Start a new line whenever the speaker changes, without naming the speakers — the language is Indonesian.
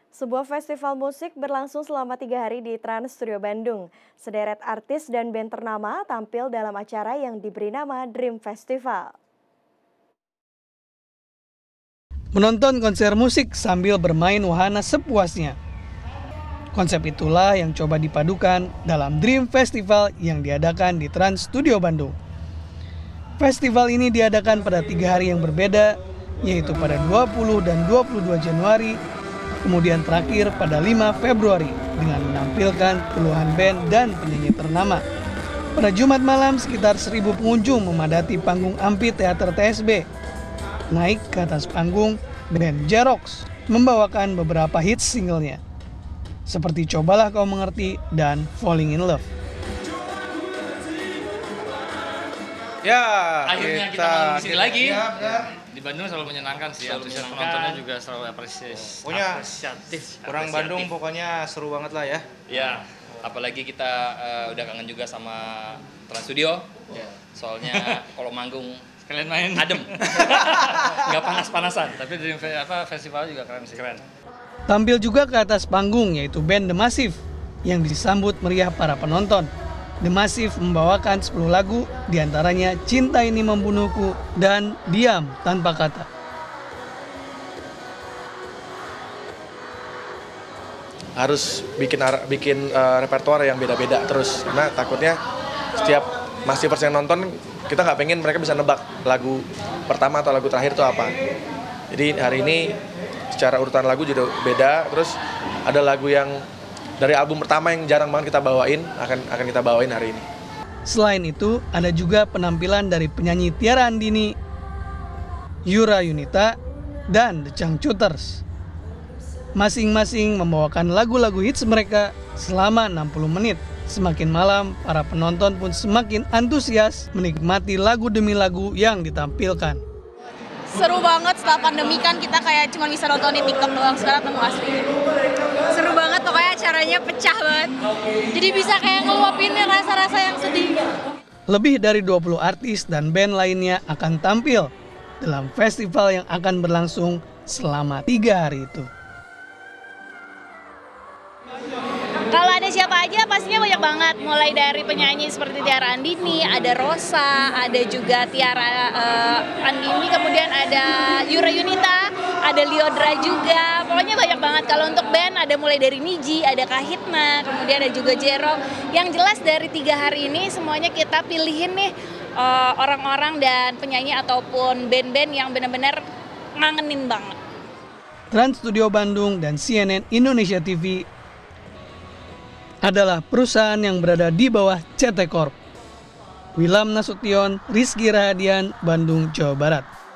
Sebuah festival musik berlangsung selama 3 hari di Trans Studio Bandung. Sederet artis dan band ternama tampil dalam acara yang diberi nama Dream Festival.
Menonton konser musik sambil bermain wahana sepuasnya. Konsep itulah yang coba dipadukan dalam Dream Festival yang diadakan di Trans Studio Bandung. Festival ini diadakan pada 3 hari yang berbeda, yaitu pada 20 dan 22 Januari, kemudian terakhir pada 5 Februari dengan menampilkan puluhan band dan penyanyi ternama. Pada Jumat malam, sekitar 1.000 pengunjung memadati panggung Amphitheater TSB. Naik ke atas panggung, band J-Rocks membawakan beberapa hits singlenya, seperti Cobalah Kau Mengerti dan Falling in Love.
Ya,
akhirnya kita manggung di sini lagi.
Ya.
Di Bandung selalu menyenangkan sih, antusias penontonnya juga selalu apresiatif.
Orang Bandung pokoknya seru banget lah ya.
Ya, apalagi kita udah kangen juga sama Trans Studio. Ya. Soalnya kalau manggung sekalian main adem. Nggak panas-panasan, tapi di festival juga keren.
Tampil juga ke atas panggung yaitu band The Massive yang disambut meriah para penonton. The Massive membawakan 10 lagu, diantaranya Cinta Ini Membunuhku dan Diam Tanpa Kata.
Harus bikin repertoire yang beda-beda terus, karena takutnya setiap Massive yang nonton, kita nggak pengen mereka bisa nebak lagu pertama atau lagu terakhir itu apa. Jadi hari ini secara urutan lagu juga beda, terus ada lagu yang dari album pertama yang jarang banget kita bawain, akan kita bawain hari ini.
Selain itu, ada juga penampilan dari penyanyi Tiara Andini, Yura Yunita, dan The Changcuters. Masing-masing membawakan lagu-lagu hits mereka selama 60 menit. Semakin malam, para penonton pun semakin antusias menikmati lagu demi lagu yang ditampilkan.
Seru banget, setelah pandemi kan kita kayak cuma bisa nonton di TikTok doang, sekarang ketemu asli. Seru banget, pokoknya acaranya pecah banget. Jadi bisa kayak ngeluapin rasa-rasa yang sedih.
Lebih dari 20 artis dan band lainnya akan tampil dalam festival yang akan berlangsung selama 3 hari itu.
Kalau ada siapa aja pastinya banyak banget, mulai dari penyanyi seperti Tiara Andini, ada Rosa, ada juga Tiara Andini, kemudian ada Yura Yunita, ada Liodra juga, pokoknya banyak banget. Kalau untuk band ada mulai dari Niji, ada Kahitna, kemudian ada juga Jero. Yang jelas dari 3 hari ini semuanya kita pilihin nih orang-orang dan penyanyi ataupun band-band yang benar-benar ngangenin banget.
Trans Studio Bandung dan CNN Indonesia TV adalah perusahaan yang berada di bawah CT Corp. Wilam Nasution, Rizky Rahadian, Bandung, Jawa Barat.